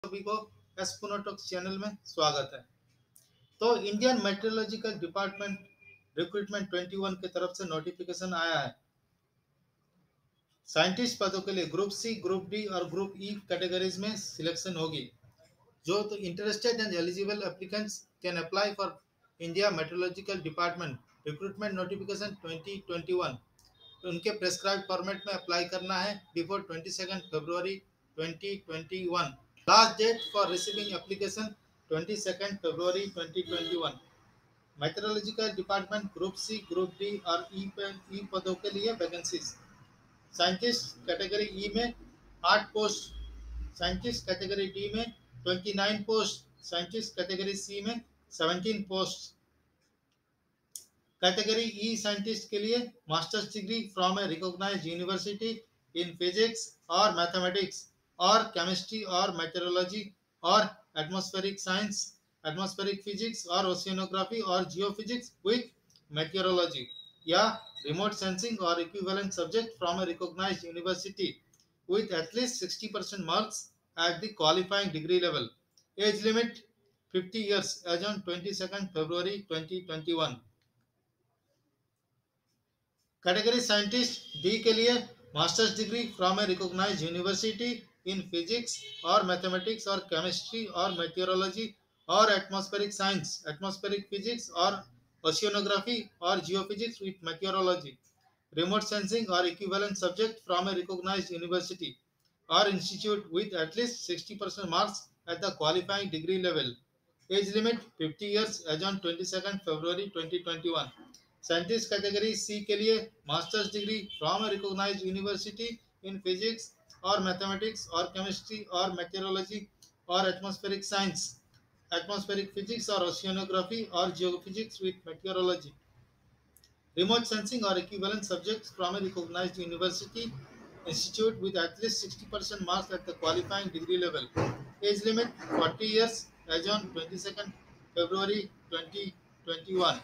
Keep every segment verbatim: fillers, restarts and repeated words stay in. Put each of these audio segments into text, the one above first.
सभी को एस्पोनोटॉक्स चैनल में स्वागत है। तो इंडियन मेट्रोलॉजिकल डिपार्टमेंट रिक्रूटमेंट इक्कीस की तरफ से नोटिफिकेशन आया है। साइंटिस्ट पदों के लिए ग्रुप सी, ग्रुप डी और ग्रुप ई कैटेगरीज में सिलेक्शन होगी। जो तो interested and eligible applicants can apply for India meteorological department recruitment notification twenty twenty one. उनके प्रेस्क्राइब फॉर्मेट में अप्लाई करना है before twenty second February twenty twenty one. Last date for receiving application twenty second February twenty twenty one. Meteorological department group C, group D और E ई पदों के लिए vacancies. Scientist category ई में आठ post, scientist category D में उनतीस post, scientist category सी में सत्रह पोस्ट। कैटेगरी ई साइंटिस्ट के लिए masters degree from a recognised university in physics और मैथमेटिक्स और केमिस्ट्री और मेटेरोलॉजी और एटमॉस्फेरिक साइंस, एटमॉस्फेरिक फिजिक्स और ओशियनोग्राफी और जियोफिजिक्स विद मेटेरोलॉजी, या रिमोट सेंसिंग और equivalent subject from a recognised university with at least sixty percent marks at the qualifying degree level. Age limit fifty years as on twenty-second February twenty twenty-one. Category scientist D के लिए masters degree from a recognised university in physics और mathematics और chemistry और meteorology और atmospheric science, atmospheric physics और oceanography और geophysics with meteorology, remote sensing or equivalent subject from a recognized university or institute with at least sixty percent marks at the qualifying degree level. Age limit fifty years as on twenty-second February twenty twenty-one. Scientist category C के लिए master's degree from a recognized university in physics or mathematics or chemistry or meteorology or atmospheric science, atmospheric physics or oceanography or geophysics with meteorology. Remote sensing or equivalent subjects from a recognized university institute with at least sixty percent marks at the qualifying degree level. Age limit forty years as on twenty-second February twenty twenty-one.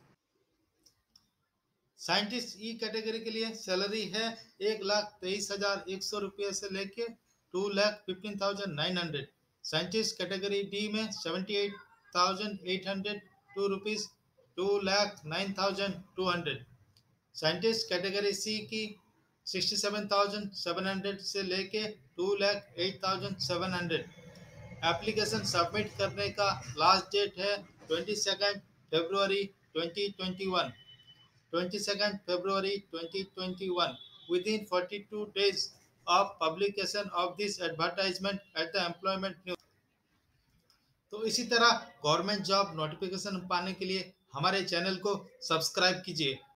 Scientist E category के लिए salary है एक लाख तेईस हजार एक सौ रुपये से लेके two lakh fifteen thousand nine hundred. Scientist category D में seventy eight thousand eight hundred two rupees two lakh nine thousand two hundred. Scientist category C की sixty seven thousand seven hundred से लेके two lakh eight thousand seven hundred. Application submit करने का last date है twenty second February twenty twenty one, twenty second February twenty twenty one, within forty-two days of publication of this advertisement at the employment news. तो इसी तरह government job notification पाने के लिए हमारे चैनल को सब्सक्राइब कीजिए।